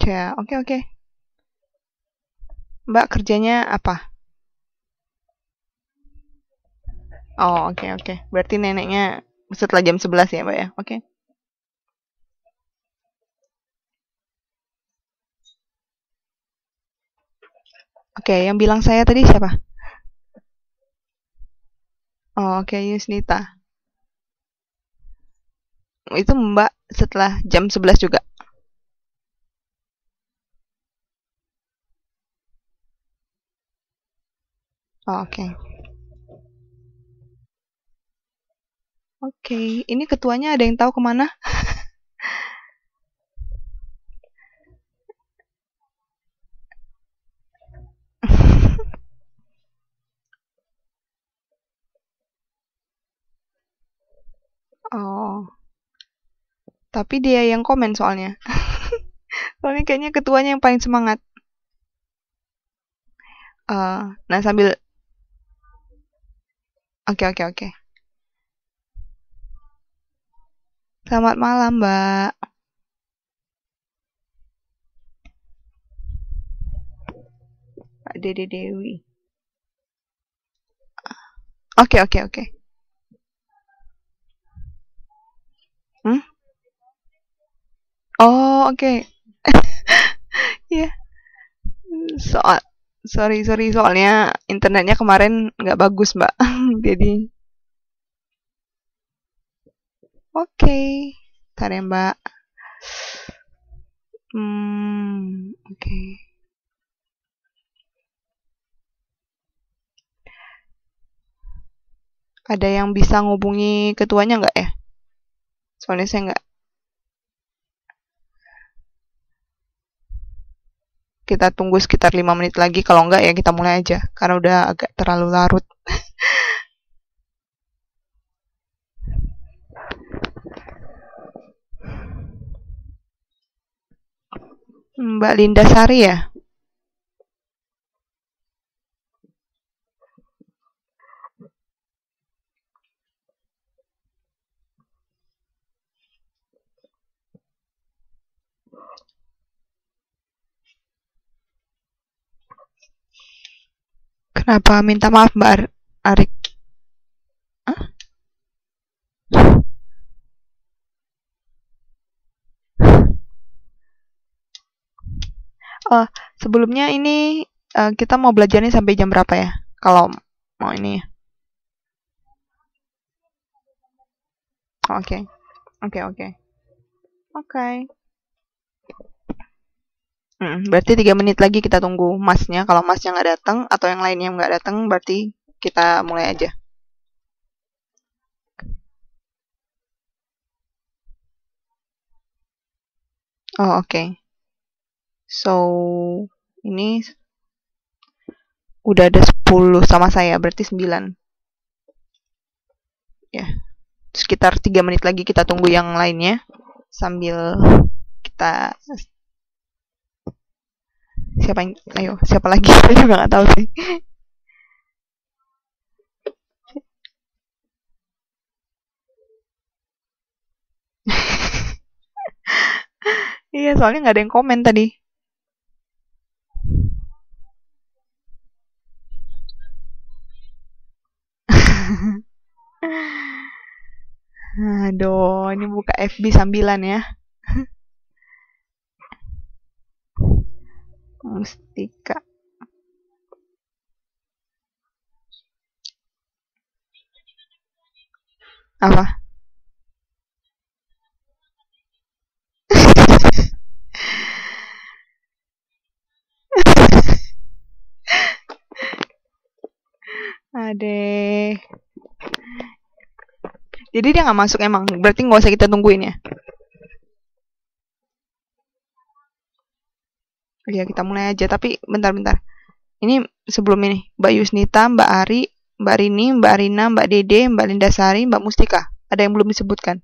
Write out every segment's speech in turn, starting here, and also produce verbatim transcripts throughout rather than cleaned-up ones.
Ya, oke oke. Mbak kerjanya apa? Oh, oke oke. Berarti neneknya setelah jam sebelas ya, Mbak ya? Oke. Oke, yang bilang saya tadi siapa? Oh, oke, Yusnita. Itu Mbak setelah jam sebelas juga. Oh, oke. Oke, ini ketuanya ada yang tahu kemana? Oh, tapi dia yang komen soalnya. Soalnya kayaknya ketuanya yang paling semangat. Uh, nah sambil, oke oke oke. Selamat malam, Mbak. Pak Dede Dewi. Oke oke oke. Hmm? Oh, oke. Iya. Soal sorry sorry soalnya internetnya kemarin nggak bagus, Mbak. Jadi, oke. Ntar ya, Mbak. Hmm, oke. Ada yang bisa ngubungi ketuanya nggak ya? Soalnya saya nggak. Kita tunggu sekitar lima menit lagi. Kalau nggak ya kita mulai aja. Karena udah agak terlalu larut. Mbak Linda Sari ya? Kenapa minta maaf Mbak Ar Arik? Hah? Oh, sebelumnya ini uh, kita mau belajarnya sampai jam berapa ya? Kalau mau ini ya. Oke, oke, oke. Oke. Hmm, berarti tiga menit lagi kita tunggu masnya. Kalau masnya nggak datang atau yang lainnya nggak datang, berarti kita mulai aja. Oh, oke. Okay. So, ini udah ada sepuluh sama saya, berarti sembilan. Ya, sekitar tiga menit lagi kita tunggu yang lainnya sambil kita siapa yang ayo siapa lagi saya juga nggak tahu sih. Iya soalnya nggak ada yang komen tadi. Aduh, ini buka F B sambilan ya. Mustika. Apa? Ade. Jadi dia nggak masuk emang. Berarti nggak usah kita tungguin ya. Iya kita mulai aja. Tapi bentar-bentar. Ini sebelum ini Mbak Yusnita, Mbak Ari, Mbak Rini, Mbak Rina, Mbak Dede, Mbak Lindasari, Mbak Mustika. Ada yang belum disebutkan?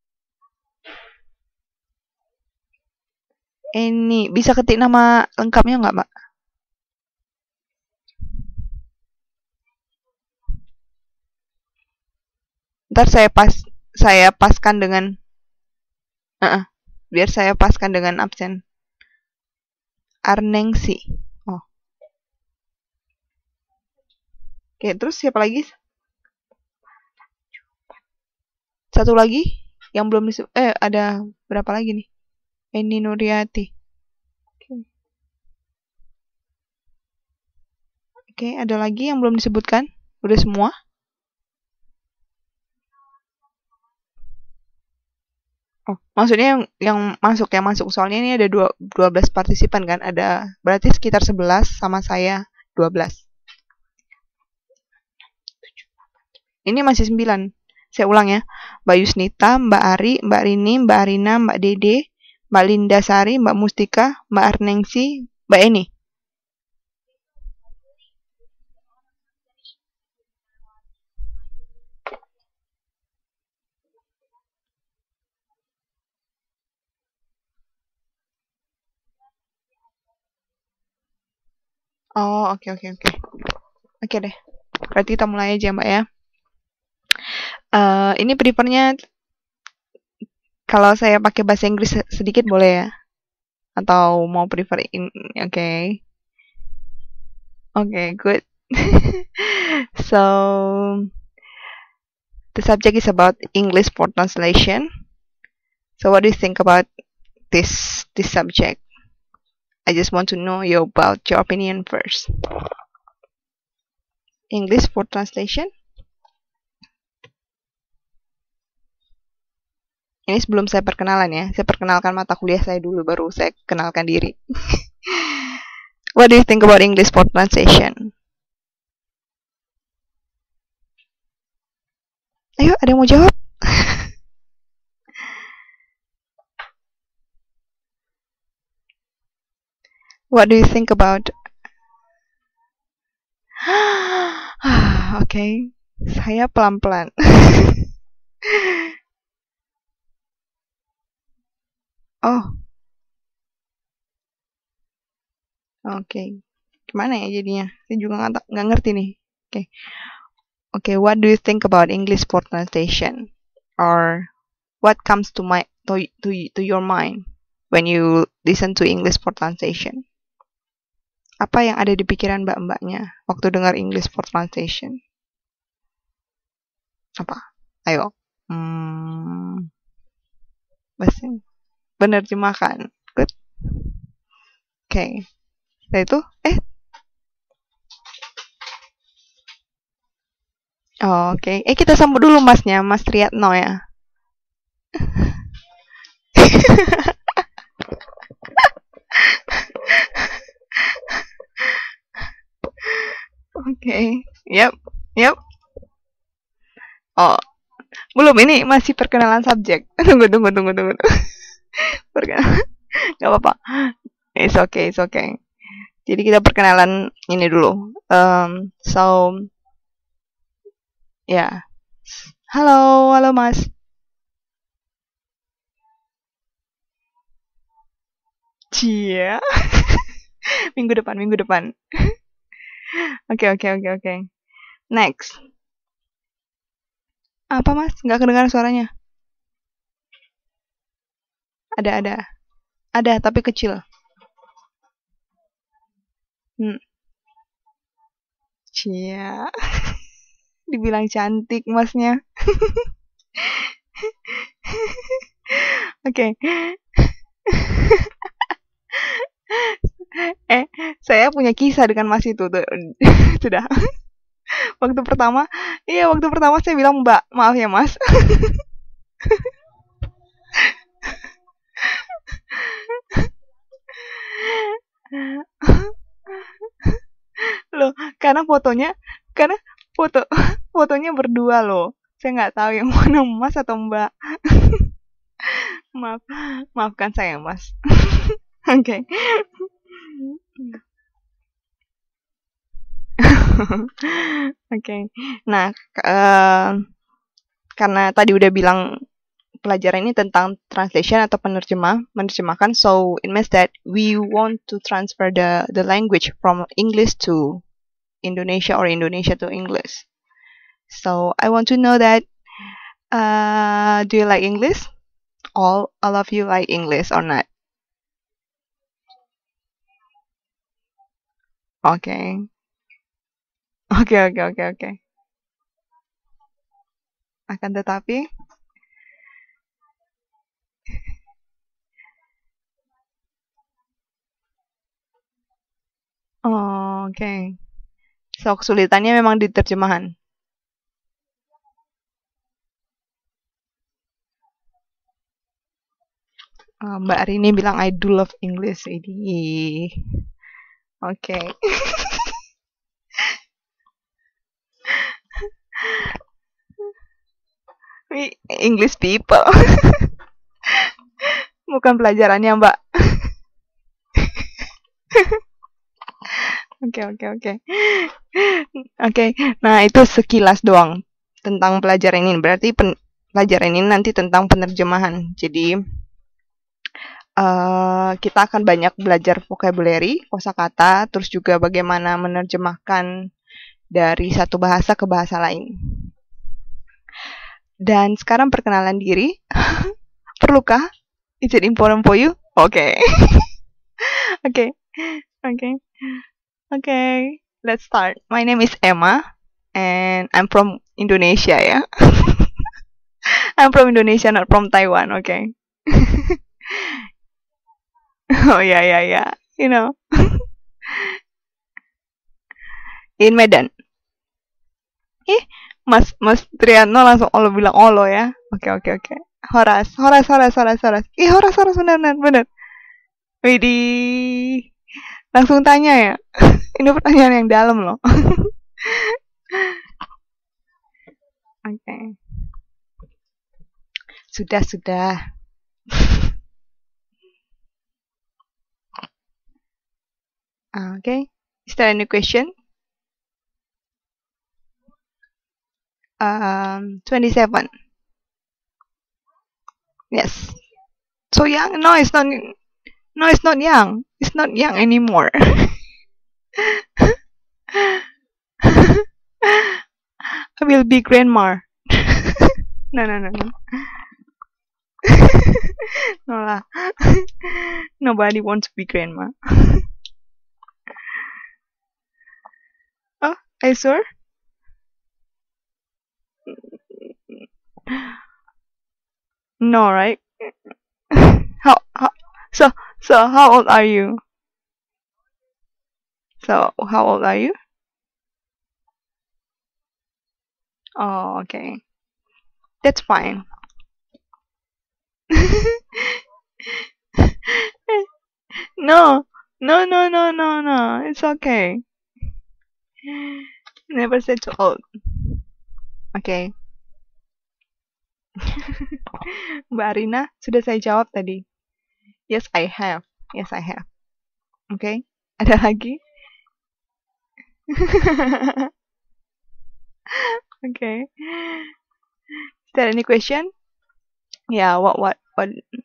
Ini bisa ketik nama lengkapnya nggak, Mbak? Ntar saya pas saya paskan dengan uh -uh, biar saya paskan dengan absen. Arnengsi. Oh. Oke, terus siapa lagi? Satu lagi yang belum disebut. Eh, ada berapa lagi nih? Eni Nuriati. Oke. Oke, ada lagi yang belum disebutkan? Udah semua? Oh, maksudnya yang yang masuk yang masuk soalnya ini ada dua, dua belas partisipan kan? Ada berarti sekitar sebelas sama saya dua belas. Ini masih sembilan. Saya ulang ya. Mbak Yusnita, Mbak Ari, Mbak Rini, Mbak Arina, Mbak Dede, Mbak Linda Sari, Mbak Mustika, Mbak Arnengsi, Mbak Eni. Oh, oke oke oke. Oke deh. Berarti kita mulai aja, Mbak ya. Uh, ini prefernya kalau saya pakai bahasa Inggris sedikit boleh ya? Atau mau prefer in oke. Okay. Oke, okay, good. So, the subject is about English for translation. So, what do you think about this this subject? I just want to know you about your opinion first. English for translation. Ini sebelum saya perkenalan ya. Saya perkenalkan mata kuliah saya dulu, baru saya kenalkan diri. What do you think about English for translation? Ayo, ada yang mau jawab? What do you think about? Oke, okay. Saya pelan-pelan. Oh, oke. Okay. Gimana ya jadinya? Saya juga nggak nggak ngerti nih. Oke, okay. Oke. Okay, what do you think about English for translation? Or what comes to my to to to your mind when you listen to English for translation? Apa yang ada di pikiran mbak-mbaknya waktu dengar English for translation? Apa? Ayo. Hmm. Bahasa penerjemahkan. Good. Oke. Okay. Setelah itu, eh. Oh, oke. Okay. Eh, kita sambut dulu masnya, Mas Triatno ya. Oke, okay. Yep, yep. Oh, belum, ini masih perkenalan subjek. Tunggu, tunggu, tunggu, tunggu. Perkenalan, nggak apa-apa. It's okay, it's okay. Jadi kita perkenalan ini dulu. Um, so, ya, yeah. Halo, halo Mas. Cia. Minggu depan, minggu depan. Oke, oke, oke, oke. Next. Apa Mas? Nggak kedengaran suaranya? Ada, ada. Ada, tapi kecil. Hmm. Cia. Dibilang cantik Masnya. Oke. Okay. eh, saya punya kisah dengan Mas itu tuh. Sudah. Waktu pertama, iya waktu pertama saya bilang Mbak, maaf ya Mas. Loh, karena fotonya, karena foto fotonya berdua loh. Saya nggak tahu yang mana Mas atau Mbak. Maaf, maafkan saya Mas. Oke. Okay. Oke. Okay. Nah, uh, karena tadi udah bilang pelajaran ini tentang translation atau penerjemah, menerjemahkan. So it means that we want to transfer the the language from English to Indonesia or Indonesia to English. So I want to know that uh, do you like English? All all of you like English or not? Oke. Oke, oke, oke, oke. Akan tetapi, oh, oke. Okay. So, kesulitannya memang di terjemahan. Uh, Mbak Rini bilang I do love English. Ini. Oke. Okay. We English people. Bukan pelajarannya, Mbak. Oke, oke, oke. Oke, nah itu sekilas doang tentang pelajaran ini. Berarti pen pelajaran ini nanti tentang penerjemahan. Jadi uh, kita akan banyak belajar vocabulary, kosakata, terus juga bagaimana menerjemahkan dari satu bahasa ke bahasa lain. Dan sekarang perkenalan diri. Perlukah? Is it important for you? Oke. Oke. Oke. Okay, let's start. My name is Emma, and I'm from Indonesia, ya. I'm from Indonesia, not from Taiwan, okay? Oh, ya, ya, ya. You know. In Medan. Ih, Mas Mas Triano langsung olo bilang olo, ya. Oke, oke, oke. Horas, Horas, Horas, Horas, Horas. Ih, Horas, Horas, benar, benar, benar. Widih. Langsung tanya, ya. Ini pertanyaan yang dalam, loh. Oke. Okay. Sudah, sudah. Okay. Is there any question? Um, twenty-seven. Yes. So young? No, it's not. No, it's not young. It's not young anymore. I will be grandma. No, no, no, no. No lah. Nobody wants to be grandma. Oh, are you sure? No, right? How, how? So, so how old are you? So, how old are you? Oh, okay. That's fine. No, no, no, no, no, no. It's okay. Never said too old. Okay. Mbak Arina, sudah saya jawab tadi. Yes, I have. Yes, I have. Okay. Ada lagi? Okay. Is there any question? Yeah, what, what, what?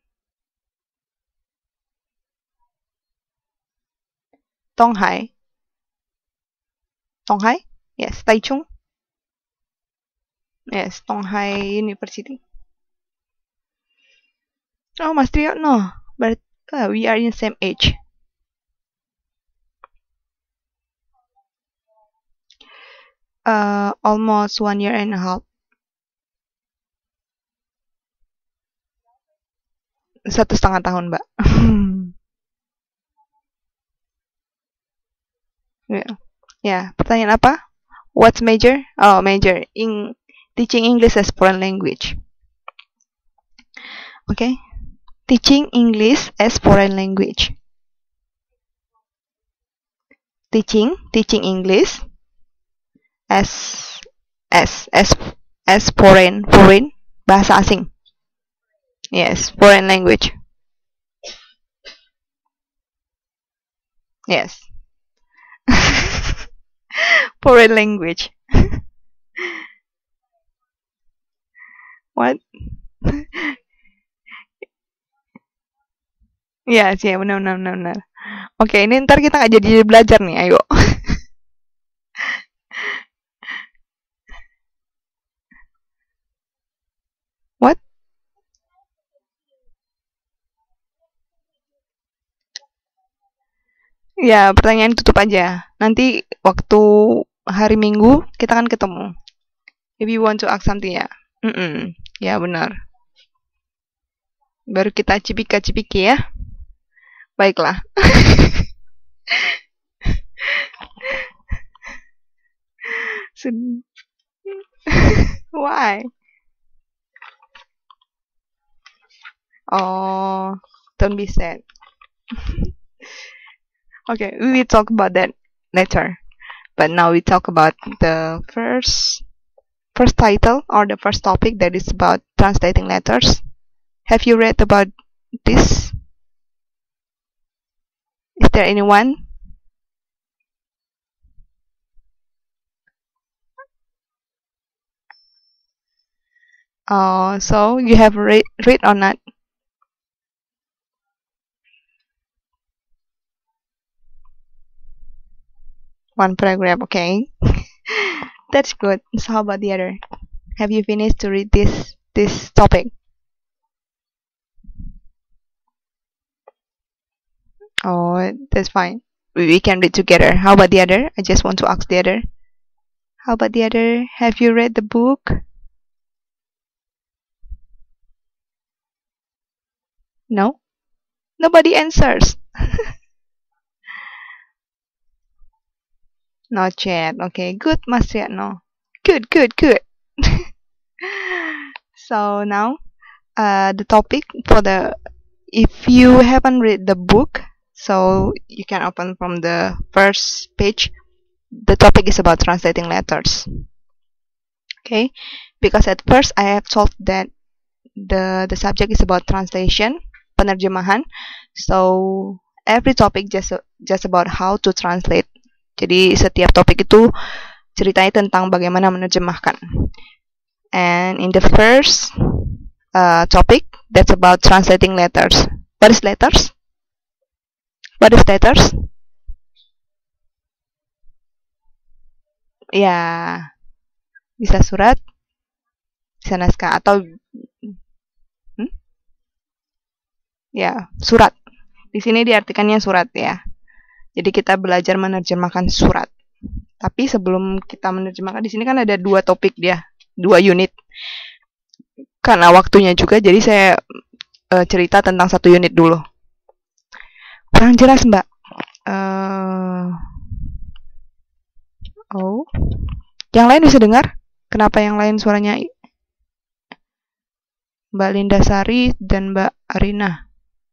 Tonghai. Tonghai? Yes, Taichung. Yes, Tonghai University. Oh, Mas Trio, no. But uh, we are in the same age. Uh, almost one year and a half. Satu setengah tahun, Mbak. Yeah. Ya, pertanyaan apa? What's major? Oh, major in teaching English as foreign language. Okay. Teaching English as foreign language. Teaching, teaching English as as as as foreign, foreign, bahasa asing. Yes, foreign language. Yes. Foreign language. What? Iya, sih, benar, benar, benar, benar. Oke, ini ntar kita nggak jadi belajar nih, ayo. What? Ya, pertanyaan tutup aja. Nanti waktu hari Minggu kita kan ketemu. If you want to ask something ya. Mm-mm. Ya benar. Baru kita cipika-cipiki ya. Baiklah. Why? Oh, don't be sad. Okay, we will talk about that later. But now we talk about the first first title or the first topic that is about translating letters. Have you read about this? Is there anyone? Uh, so you have read read or not? One paragraph, okay. That's good. So how about the other? Have you finished to read this this topic? Oh, that's fine. We, we can read together. How about the other? I just want to ask the other. How about the other? Have you read the book? No? Nobody answers. Not yet. Okay, good, Mas Riatno. Good, good, good. So now, uh, the topic for the, if you haven't read the book, so you can open from the first page. The topic is about translating letters. Okay, because at first I have told that the the subject is about translation, penerjemahan. So every topic just just about how to translate. Jadi setiap topik itu ceritanya tentang bagaimana menerjemahkan. And in the first uh, topic, that's about translating letters. What is letters? What is letters? Ya, bisa surat, bisa naskah atau hmm? Ya, surat. Di sini diartikannya surat ya. Jadi kita belajar menerjemahkan surat. Tapi sebelum kita menerjemahkan, di sini kan ada dua topik dia, dua unit. Karena waktunya juga, jadi saya uh, cerita tentang satu unit dulu. Kurang jelas, Mbak. Uh, oh, yang lain bisa dengar? Kenapa yang lain suaranya Mbak Linda Sari dan Mbak Arina?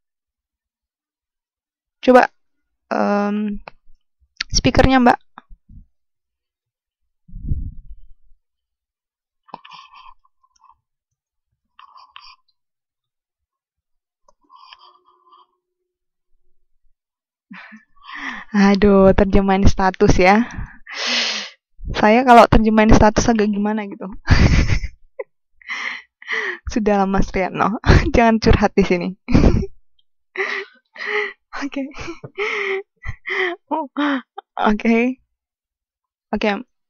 Coba um, speakernya, Mbak. Aduh, terjemahan status ya. Saya kalau terjemahan status agak gimana gitu. Sudahlah Mas Riatno, jangan curhat di sini. Oke. Oke. Oke.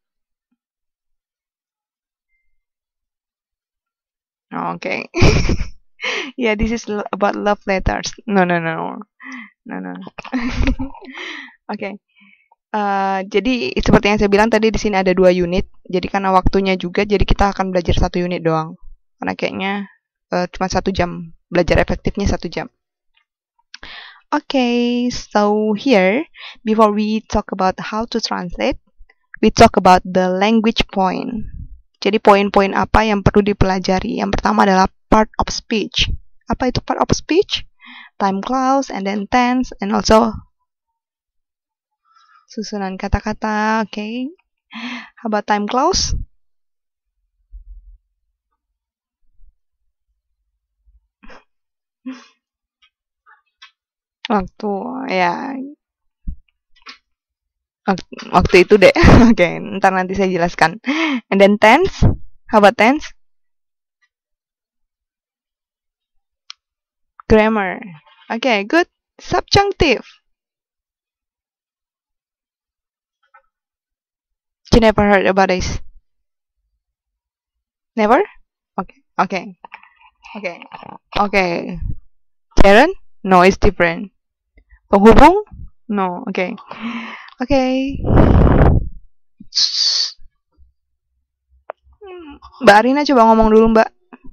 Oke. Yeah, this is about love letters. No, no, no. No, no. Oke. Okay. Uh, jadi seperti yang saya bilang tadi, di sini ada dua unit. Jadi karena waktunya juga, jadi kita akan belajar satu unit doang. Karena kayaknya uh, cuma satu jam. Belajar efektifnya satu jam. Okay, so here, before we talk about how to translate, we talk about the language point. Jadi poin-poin apa yang perlu dipelajari? Yang pertama adalah part of speech. Apa itu part of speech? Time clause, and then tense, and also susunan kata-kata. Okay. How about time clause? Waktu, ya. Waktu itu deh. Oke, okay, ntar nanti saya jelaskan. And then tense? How about tense? Grammar. Okay, good. Subjunctive. You never heard about this? Never? Okay, okay. Okay, okay. Sharon? No, it's different. Penghubung? No, oke. Okay. Oke. Okay. Mbak Arina coba ngomong dulu, Mbak.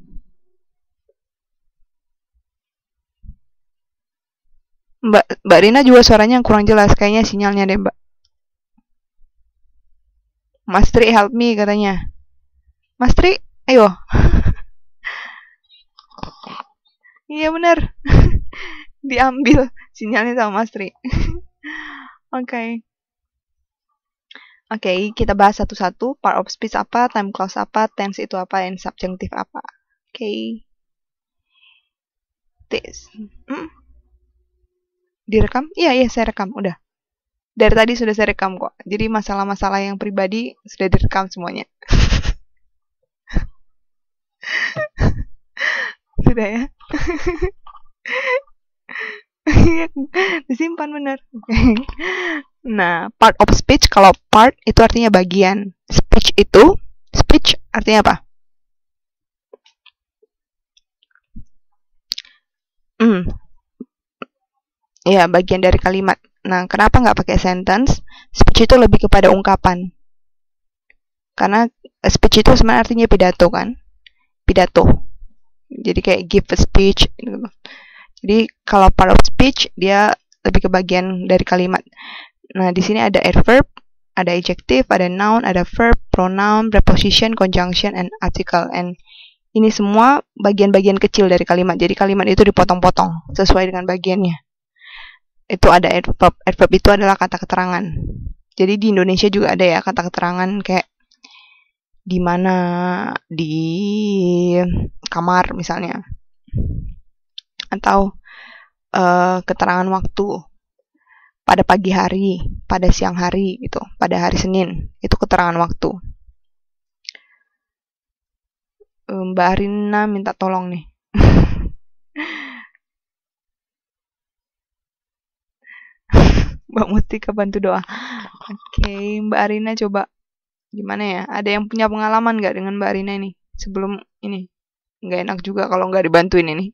Mbak Mbak Rina juga suaranya kurang jelas, kayaknya sinyalnya deh, Mbak. Mas Tri help me katanya. Mas Tri, ayo. Iya benar. Diambil sinyalnya sama Mas Tri. Oke. Okay. Oke, okay, kita bahas satu-satu. Part of speech apa, time clause apa, tense itu apa, and subjunctive apa. Oke. Okay. This. Hmm? Direkam? Iya, iya, saya rekam. Udah. Dari tadi sudah saya rekam kok. Jadi masalah-masalah yang pribadi sudah direkam semuanya. Sudah ya. Disimpan bener. Nah, part of speech, kalau part itu artinya bagian. Speech itu, speech artinya apa? Hmm. Ya, bagian dari kalimat. Nah, kenapa nggak pakai sentence? Speech itu lebih kepada ungkapan. Karena speech itu sebenarnya artinya pidato kan? Pidato. Jadi kayak give a speech. Jadi kalau part of speech dia lebih ke bagian dari kalimat. Nah, di sini ada adverb, ada adjective, ada noun, ada verb, pronoun, preposition, conjunction, and article. And ini semua bagian-bagian kecil dari kalimat. Jadi kalimat itu dipotong-potong sesuai dengan bagiannya. Itu ada adverb. Adverb itu adalah kata keterangan. Jadi di Indonesia juga ada ya kata keterangan kayak di mana, di kamar misalnya. Atau uh, keterangan waktu. Pada pagi hari, pada siang hari gitu, pada hari Senin. Itu keterangan waktu. Mbak Arina minta tolong nih. Mbak Mutika bantu doa. Oke, okay, Mbak Arina coba gimana ya? Ada yang punya pengalaman nggak dengan Mbak Arina ini? Sebelum ini, nggak enak juga kalau nggak dibantuin ini.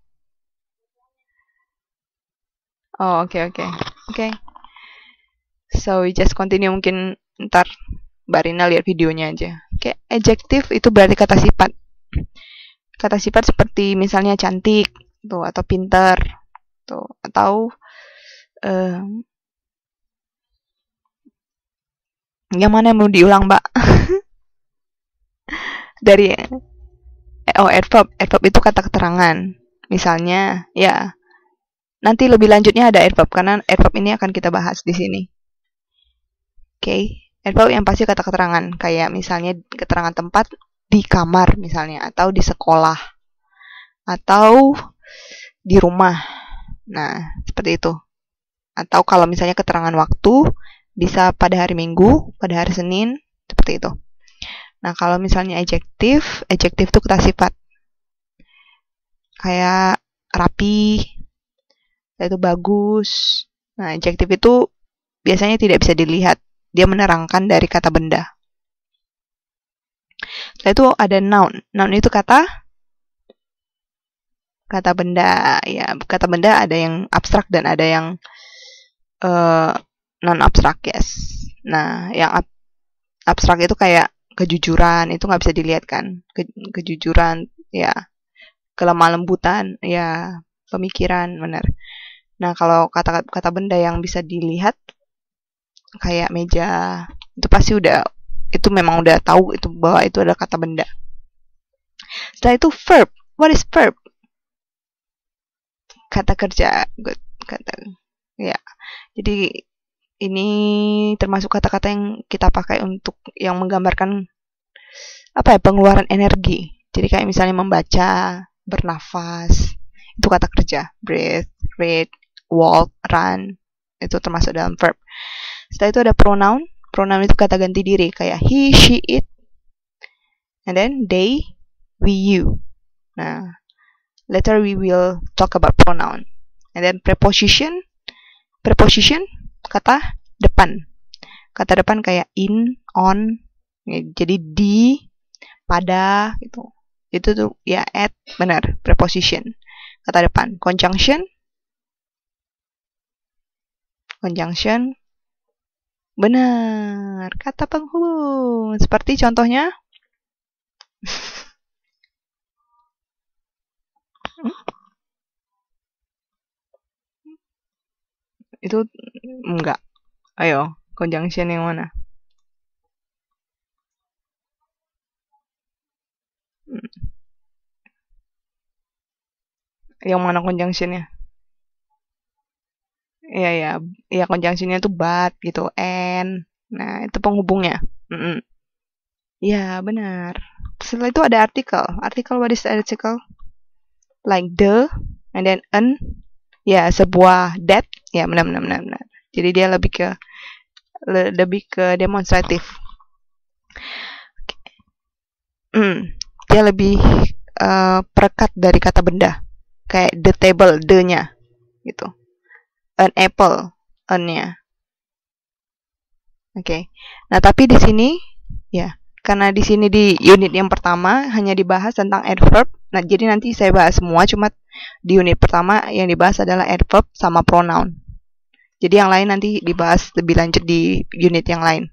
Oh, oke okay, oke. Okay. Oke. Okay. So, we just continue, mungkin ntar Mbak Arina lihat videonya aja. Oke, okay. Adjective itu berarti kata sifat. Kata sifat seperti misalnya cantik tuh atau pintar tuh atau uh, yang mana yang mau diulang, Mbak? Dari oh adverb, adverb itu kata keterangan. Misalnya, ya. Nanti lebih lanjutnya ada adverb karena adverb ini akan kita bahas di sini. Oke, okay. Adverb yang pasti kata keterangan, kayak misalnya keterangan tempat di kamar misalnya atau di sekolah atau di rumah. Nah, seperti itu. Atau kalau misalnya keterangan waktu bisa pada hari Minggu, pada hari Senin, seperti itu. Nah, kalau misalnya adjektif, adjektif itu kata sifat. Kayak rapi, itu bagus. Nah, adjektif itu biasanya tidak bisa dilihat. Dia menerangkan dari kata benda. Setelah itu ada noun. Noun itu kata kata benda. Ya, kata benda ada yang abstrak dan ada yang uh, non abstrak, yes. Nah, yang ab abstrak itu kayak kejujuran, itu nggak bisa dilihat kan. Ke kejujuran, ya. Kelemah lembutan, ya. Pemikiran, benar. Nah, kalau kata kata benda yang bisa dilihat kayak meja, itu pasti udah, itu memang udah tahu itu bahwa itu adalah kata benda. Setelah itu verb. What is verb? Kata kerja. Good. Kata, ya. Jadi ini termasuk kata-kata yang kita pakai untuk yang menggambarkan apa ya, pengeluaran energi. Jadi kayak misalnya membaca, bernafas, itu kata kerja. Breathe, read, walk, run, itu termasuk dalam verb. Setelah itu ada pronoun. Pronoun itu kata ganti diri, kayak he, she, it, and then they, we, you. Nah, later we will talk about pronoun. And then preposition. Preposition kata depan. Kata depan kayak in, on, ya, jadi di, pada, gitu. Itu tuh ya at, benar, preposition. Kata depan. Conjunction. conjunction. Benar, kata penghubung. Seperti contohnya. Itu enggak. Ayo, conjunction yang mana? Yang mana conjunctionnya? Iya ya, ya conjunctionnya tuh but gitu, and. Nah, itu penghubungnya. Mm-mm. Ya, benar. Setelah itu ada artikel. Artikel, what is the article? Like the, and then an. Ya, sebuah that. Ya, benar, benar, benar, benar. Jadi dia lebih ke le, lebih ke demonstratif. Hmm, dia lebih uh, perekat dari kata benda. Kayak the table, the-nya gitu. An apple, an-nya. Oke. Okay. Nah, tapi di sini ya, karena di sini di unit yang pertama hanya dibahas tentang adverb. Nah, jadi nanti saya bahas semua, cuma di unit pertama yang dibahas adalah adverb sama pronoun. Jadi yang lain nanti dibahas lebih lanjut di unit yang lain.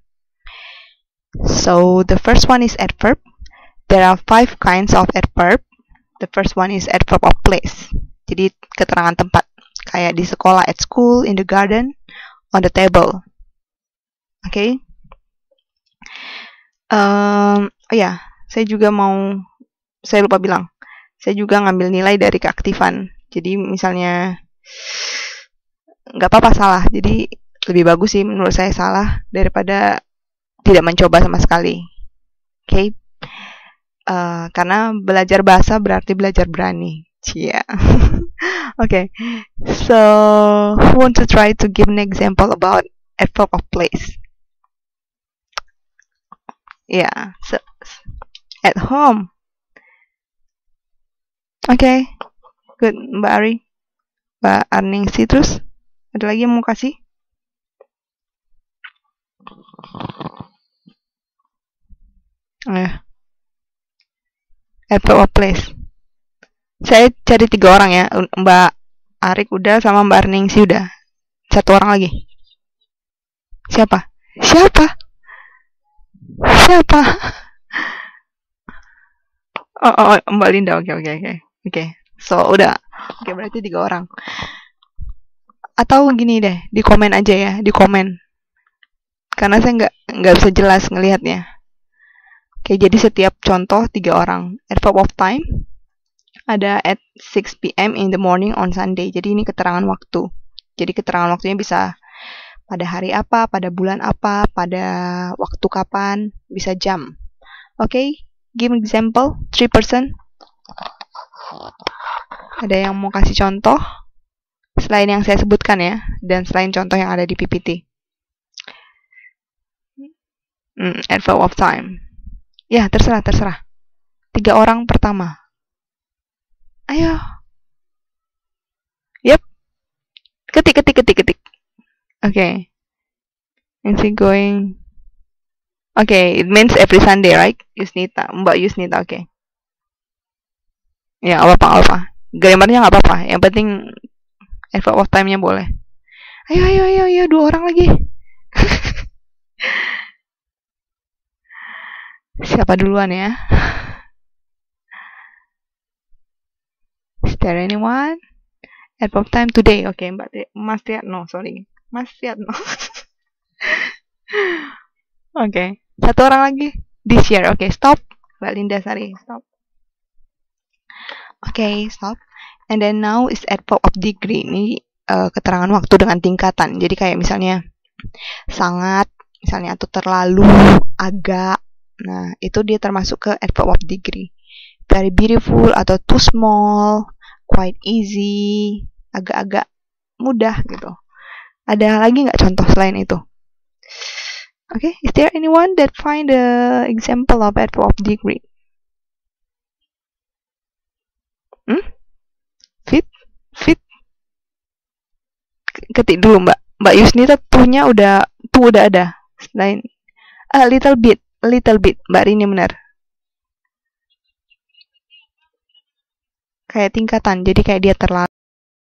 So, the first one is adverb. There are five kinds of adverb. The first one is adverb of place. Jadi keterangan tempat. Kayak di sekolah, at school, in the garden, on the table. Oke. Okay? Um, oh ya, saya juga mau, saya lupa bilang. Saya juga ngambil nilai dari keaktifan. Jadi misalnya, nggak apa-apa salah. Jadi lebih bagus sih menurut saya salah daripada tidak mencoba sama sekali. Oke. Okay? Uh, karena belajar bahasa berarti belajar berani. Cia. Okay. So, who want to try to give an example about adverb of place? Yeah. So, at home. Okay. Good, Mbak Ari. Mbak Arningsi terus. Ada lagi yang mau kasih? Eh. Adverb of place. Saya cari tiga orang ya. Mbak Arik udah sama Mbak Arningsi udah. Satu orang lagi. Siapa? Siapa? Siapa? Oh, oh, oh Mbak Linda. Oke, okay, oke, okay, oke. Okay. Oke. Okay. So, udah. Oke, okay, berarti tiga orang. Atau gini deh, di komen aja ya, di komen. Karena saya nggak nggak bisa jelas ngelihatnya. Oke, okay, jadi setiap contoh tiga orang. Adverb of time. Ada at six p.m. in the morning on Sunday. Jadi ini keterangan waktu. Jadi keterangan waktunya bisa pada hari apa, pada bulan apa, pada waktu kapan, bisa jam. Oke, okay? Give an example. Three person. Ada yang mau kasih contoh? Selain yang saya sebutkan ya, dan selain contoh yang ada di P P T. Hmm, adverb of time. Ya, terserah, terserah. Tiga orang pertama. Ayo. Yep. Ketik, ketik, ketik, ketik. Oke. Okay. Is he going? Oke, okay, it means every Sunday, right? Yusnita, Mbak Yusnita, oke. Okay. Ya, apa-apa, apa. Grammarnya nggak apa-apa. Yang penting adverb of time-nya boleh. Ayo, ayo, ayo, ayo, dua orang lagi. Siapa duluan ya? Is there anyone? Adverb of time today. Oke, okay, Mbak Mas Tiatno, sorry. Mas Tiatno. Oke, okay. Satu orang lagi. This year. Oke, okay, stop. Mbak Linda Sari, stop. Oke, okay, stop. And then now is adverb of degree. Ini uh, keterangan waktu dengan tingkatan. Jadi kayak misalnya sangat, misalnya atau terlalu, agak. Nah, itu dia termasuk ke adverb of degree. Very beautiful atau too small, quite easy, agak-agak mudah gitu. Ada lagi nggak contoh selain itu? Okay, is there anyone that find the example of adverb of degree? Hmm? Fit? Fit? Ketik dulu Mbak. Mbak Yusnita tuhnya udah, tuh udah ada. Selain a little bit, a little bit. Mbak Rini benar. Kayak tingkatan, jadi kayak dia terlalu